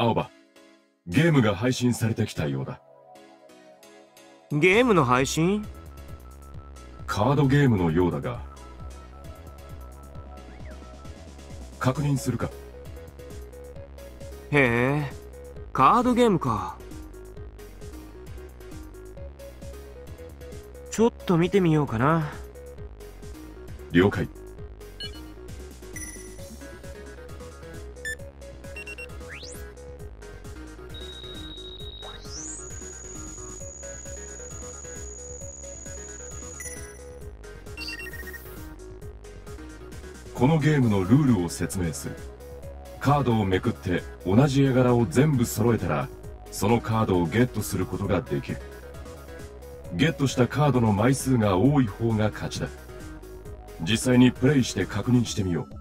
青葉、ゲームが配信されてきたようだ。 ゲームの配信？ カードゲームのようだが、確認するか？ へえ、カードゲームか。ちょっと見てみようかな。 了解。このゲームのルールを説明する。カードをめくって同じ絵柄を全部揃えたら、そのカードをゲットすることができる。ゲットしたカードの枚数が多い方が勝ちだ。実際にプレイして確認してみよう。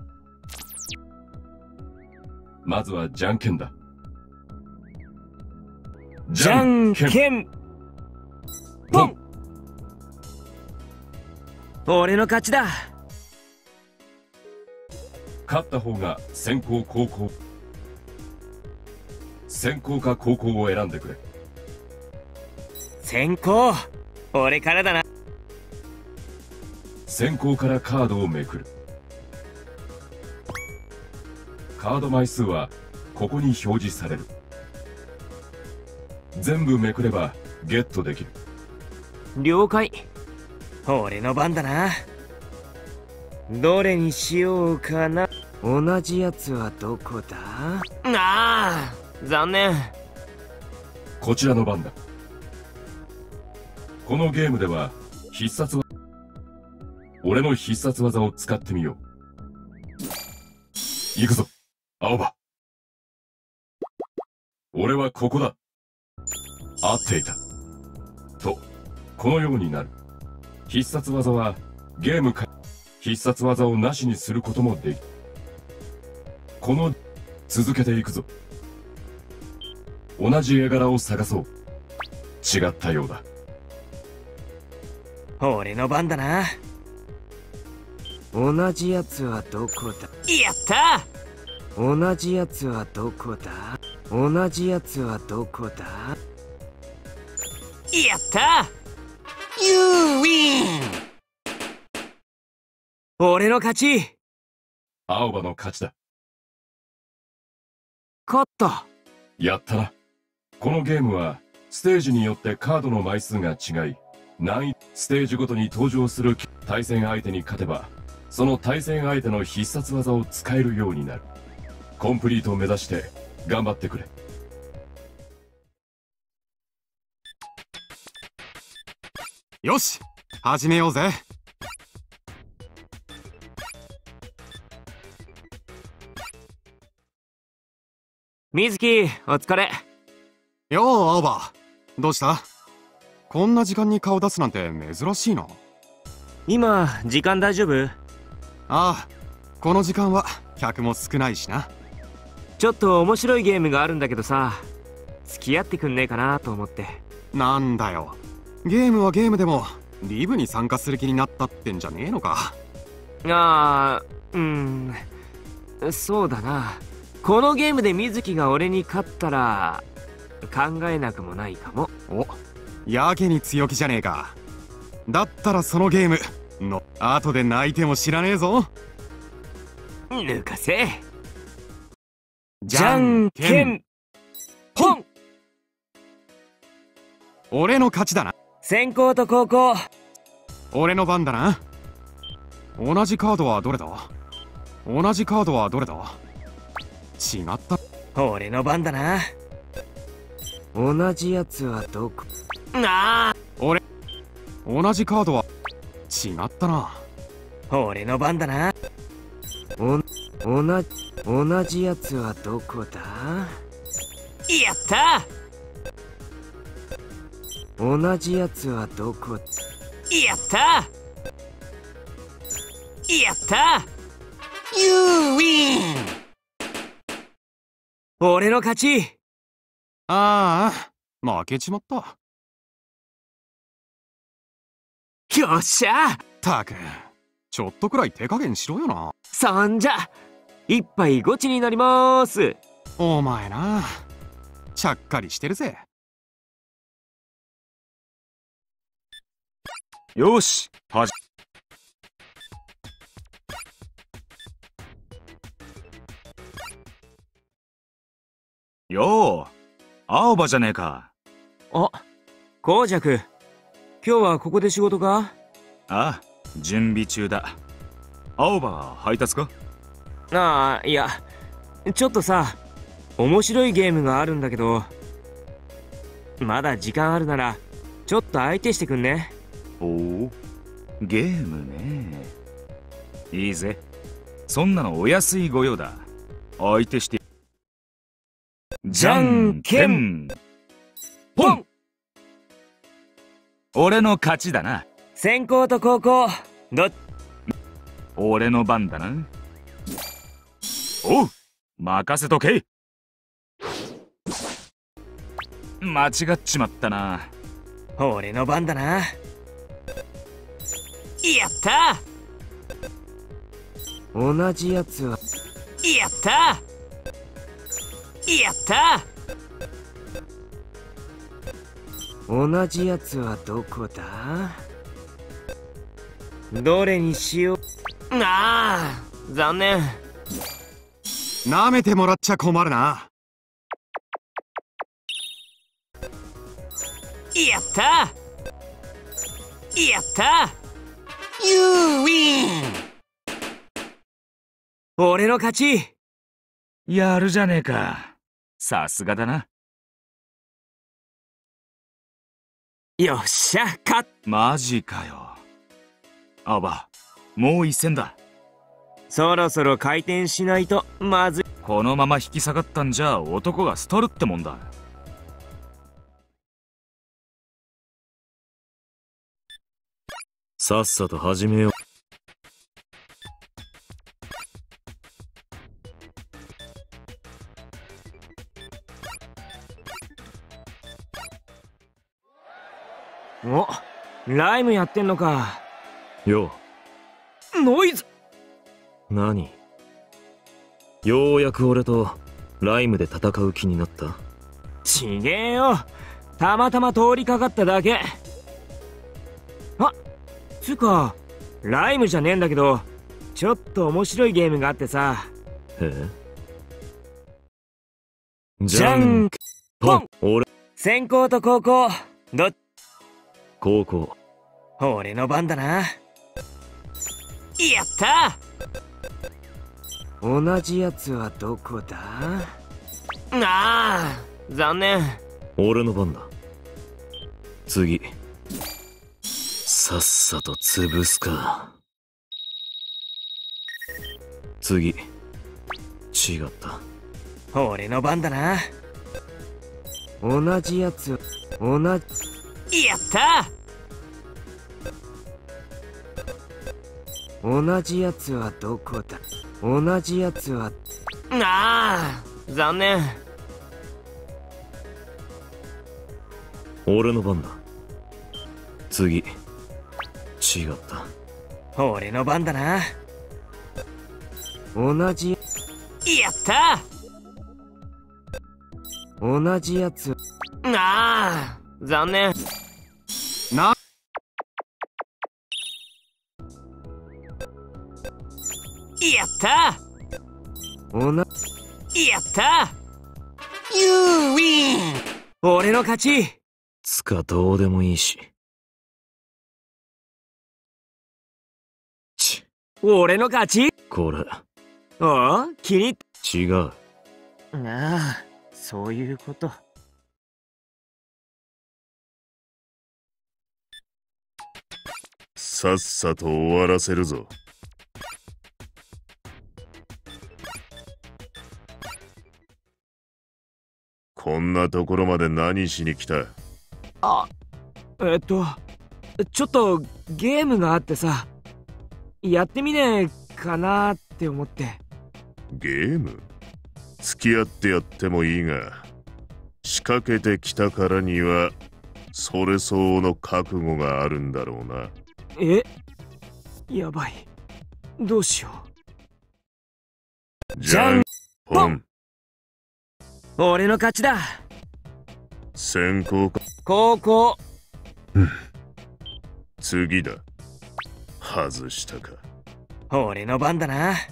まずはじゃんけんだ。 じゃんけんぽん。俺の勝ちだ。 勝った方が先攻後攻。先攻か後攻を選んでくれ。 先攻。俺からだな。 先攻からカードをめくる。カード枚数はここに表示される。全部めくればゲットできる。 了解。俺の番だな。どれにしようかな。同じやつはどこだ？ああ、残念。 こちらの番だ。このゲームでは必殺技、俺の必殺技を使ってみよう。行くぞ、青葉。俺はここだ。合っていた。と、このようになる。必殺技はゲームか、必殺技をなしにすることもできる。続けていくぞ。同じ絵柄を探そう。違ったようだ。 俺の番だな。同じやつはどこだ？やった！同じやつはどこだ？同じやつはどこだ？やった！ You win！ 俺の勝ち！ 青葉の勝ちだ。 勝った。 やったな。このゲームはステージによってカードの枚数が違い、ステージごとに登場する対戦相手に勝てば、その対戦相手の必殺技を使えるようになる。コンプリートを目指して頑張ってくれ。 よし、始めようぜ。 水木、お疲れ。 よう、青葉。どうした？こんな時間に顔出すなんて珍しいな。 今、時間大丈夫？ ああ、この時間は客も少ないしな。 ちょっと面白いゲームがあるんだけどさ、付き合ってくんねえかなと思って。 なんだよ。ゲームはゲームでも、リブに参加する気になったってんじゃねえのか。 そうだな。このゲームで水木が俺に勝ったら考えなくもないかも。 お、やけに強気じゃねえか。だったらそのゲームの後で泣いても知らねえぞ。 抜かせ。じゃんけんぽん。 俺の勝ちだな。 先攻と後攻。 俺の番だな。同じカードはどれだ？同じカードはどれだ？違った。 俺の番だな。同じやつはどこ？ 俺、同じカードは違ったな。 俺の番だな。同じやつはどこだ？やった！同じやつはどこ？やった！やった！ You win！ 俺の勝ち！ ああ、負けちまった。 よっしゃ！ たく、ちょっとくらい手加減しろよな。 そんじゃ、一杯ごちになりまーす。 お前な、ちゃっかりしてるぜ。 よし、よう、青葉じゃねえか。 あ、紅雀。今日はここで仕事か？ ああ、準備中だ。青葉は配達か？ ああ、いや、ちょっとさ、面白いゲームがあるんだけど、まだ時間あるなら、ちょっと相手してくんね。 おお、ゲームね。いいぜ。そんなのお安いご用だ。相手して。 じゃんけんポン。俺の勝ちだな。 先攻と後攻、 俺の番だな。おう、任せとけ。間違っちまったな。 俺の番だな。やったー。同じやつはやったー。やったー。同じやつはどこだ？どれにしよう。ああ、残念。 舐めてもらっちゃ困るな。 やったー。やったー。ユーウィン。俺の勝ち。 やるじゃねえか。さすがだな。 よっしゃ、 マジかよ。青葉、もう一戦だ。 そろそろ回転しないとまずい。 このまま引き下がったんじゃ男が廃るってもんだ。 さっさと始めよう。 お、ライムやってんのか。 よノイズ。 う、何？ようやく俺とライムで戦う気になった？ ちげえよ、たまたま通りかかっただけ。あ、つうかライムじゃねえんだけど、ちょっと面白いゲームがあってさ。 へえ。 じゃんポン。 俺先攻と後攻、 高校。 俺の番だな。やったー。同じやつはどこだ？ああ、残念。 俺の番だ。次、さっさと潰すか。次、違った。 俺の番だな。同じやつ、やったー。同じやつはどこだ？同じやつは、ああ、残念。 俺の番だ。次、違った。 俺の番だな。同じ、やったー。同じやつ、ああ、残念。 な、 やったー。やったー。ユーウィン。俺の勝ち。 つかどうでもいいし。 俺の勝ち。 これおお、気に違う。 ああ、そういうこと。 さっさと終わらせるぞ。こんなところまで何しに来た？ あ、ちょっとゲームがあってさ、やってみねえかなって思って。 ゲーム？付き合ってやってもいいが、仕掛けてきたからにはそれ相応の覚悟があるんだろうな。 え？やばい。どうしよう。 じゃんぽん。 俺の勝ちだ。 先行か。 後攻。 次だ。外したか。 俺の番だな。や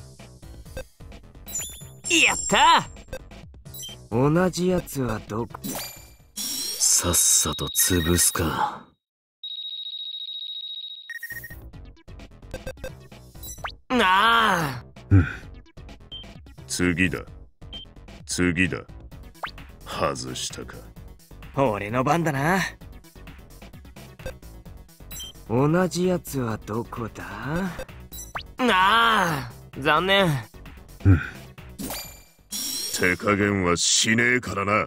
ったー。同じやつはどこ？ さっさと潰すか。 ああ。 次だ。次だ。外したか。 俺の番だな。同じやつはどこだ？ああ、残念。 手加減はしねえからな。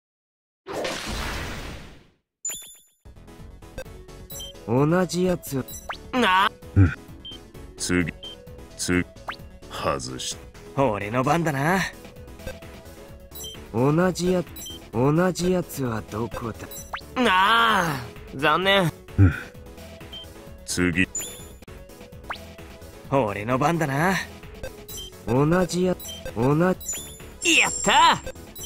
同じやつ。ああ。 次外し。 俺の番だな。同じやつはどこだ？ああ、残念。 次。 俺の番だな。やった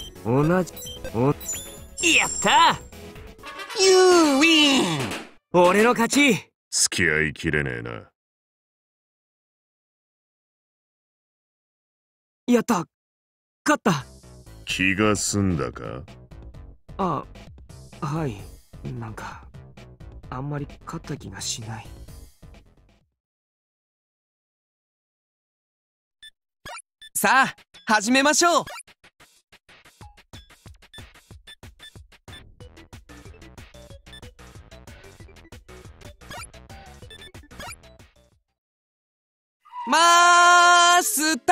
やったユーウィン。俺の勝ち。 付き合いきれねえな。 やった、勝った。 気が済んだか？ あ、はい。なんかあんまり勝った気がしない。 さあ始めましょう。マスタ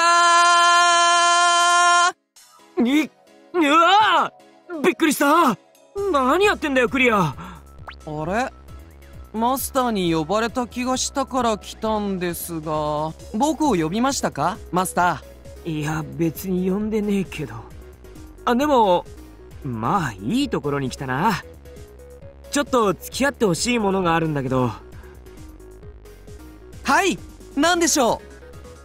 ー。 うわー、びっくりした。何やってんだよクリア。 あれ、マスターに呼ばれた気がしたから来たんですが、僕を呼びましたかマスタいや別に呼んでねえけど。あ、でもまあいいところに来たな。ちょっと付き合ってほしいものがあるんだけど。 ー。はい、何でしょう。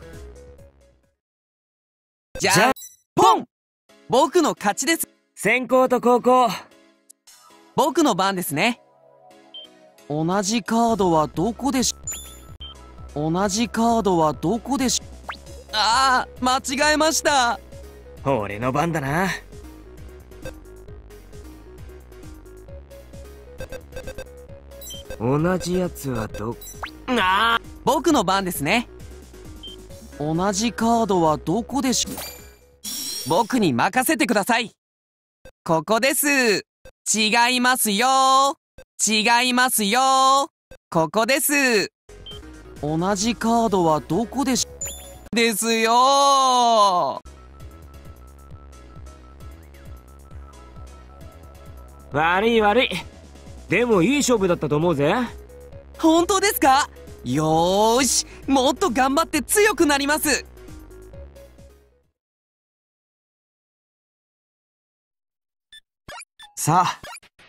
じゃんポン。僕の勝ちです。 先攻と後攻。 僕の番ですね。同じカードはどこでし同じカードはどこでしああ、間違えました。 俺の番だな。同じやつはどああ、 僕の番ですね。同じカードはどこでし僕に任せてください。ここです。違いますよ。違いますよ。ここです。同じカードはどこでしですよ。 悪い悪い。でもいい勝負だったと思うぜ。 本当ですか？よーし、もっと頑張って強くなります。さあ、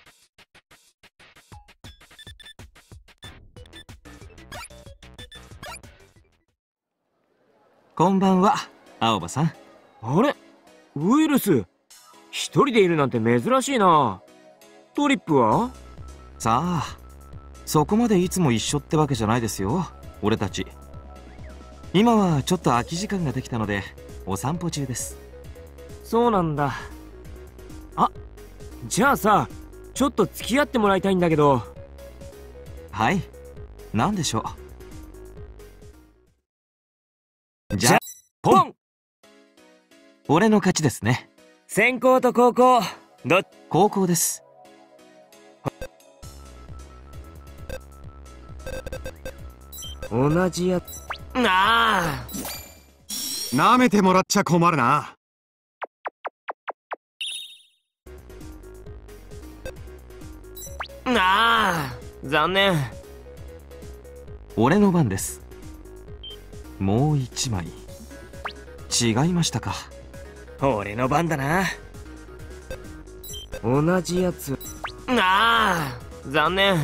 こんばんは、青葉さん。 あれ、ウイルス一人でいるなんて珍しいな。トリップは？ さあ、そこまでいつも一緒ってわけじゃないですよ、俺たち。今はちょっと空き時間ができたのでお散歩中です。 そうなんだ。あ、じゃあさ、ちょっと付き合ってもらいたいんだけど。 はい、何でしょう。じゃポン。 俺の勝ちですね。 先攻と後攻後攻です。 同じやつ。ああ、 舐めてもらっちゃ困るな。 ああ、残念。 俺の番です。もう一枚違いましたか。 俺の番だな。同じやつ。ああ、残念。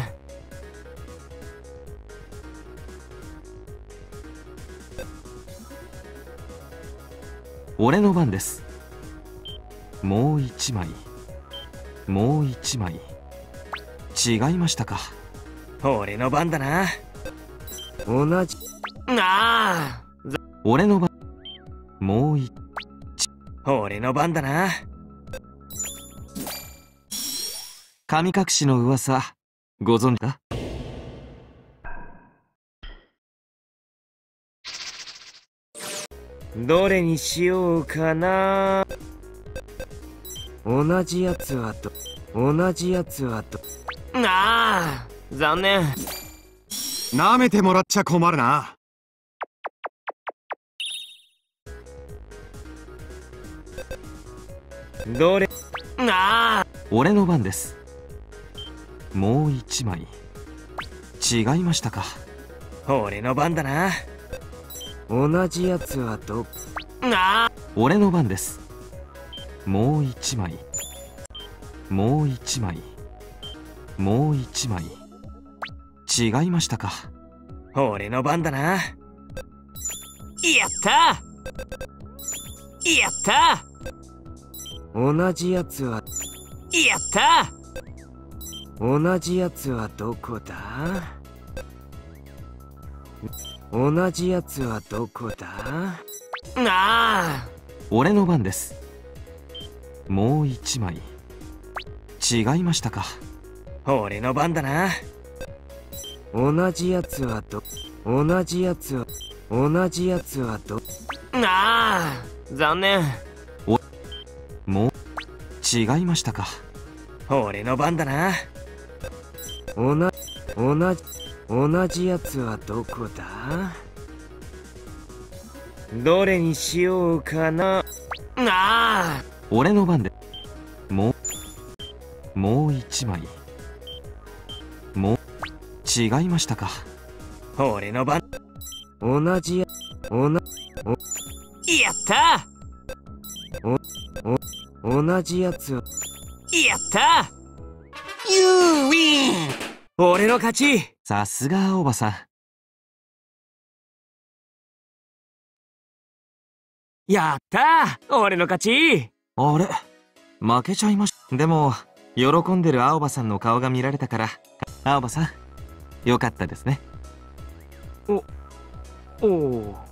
俺の番です。 もう一枚。もう一枚。違いましたか。 俺の番だな。同じ。ああ、 俺の番。もう一。 俺の番だな。 神隠しの噂、ご存知か。 どれにしようかな。同じやつは同じやつはああ、残念。 舐めてもらっちゃ困るな。 どれ。ああ、 俺の番です。もう一枚。違いましたか。 俺の番だな。同じやつはああ、 俺の番です。もう一枚。もう一枚。もう一枚。違いましたか。 俺の番だな。やったやった。同じやつはやった。同じやつはどこだ。同じやつはどこだ。ああ、 俺の番です。もう一枚。違いましたか。 俺の番だな。同じやつは同じやつは同じやつはああ、残念。 もう違いましたか。 俺の番だな。同じやつはどこだ。どれにしようかな。ああ、 俺の番で。もう一枚。もう違いましたか。 俺の番。同じやった同じやつをやった。ユーウィン。俺の勝ち。 さすが青葉さん。 やったー、俺の勝ち。 あれ、負けちゃいました。でも喜んでる青葉さんの顔が見られたから、青葉さんよかったですね。 おお。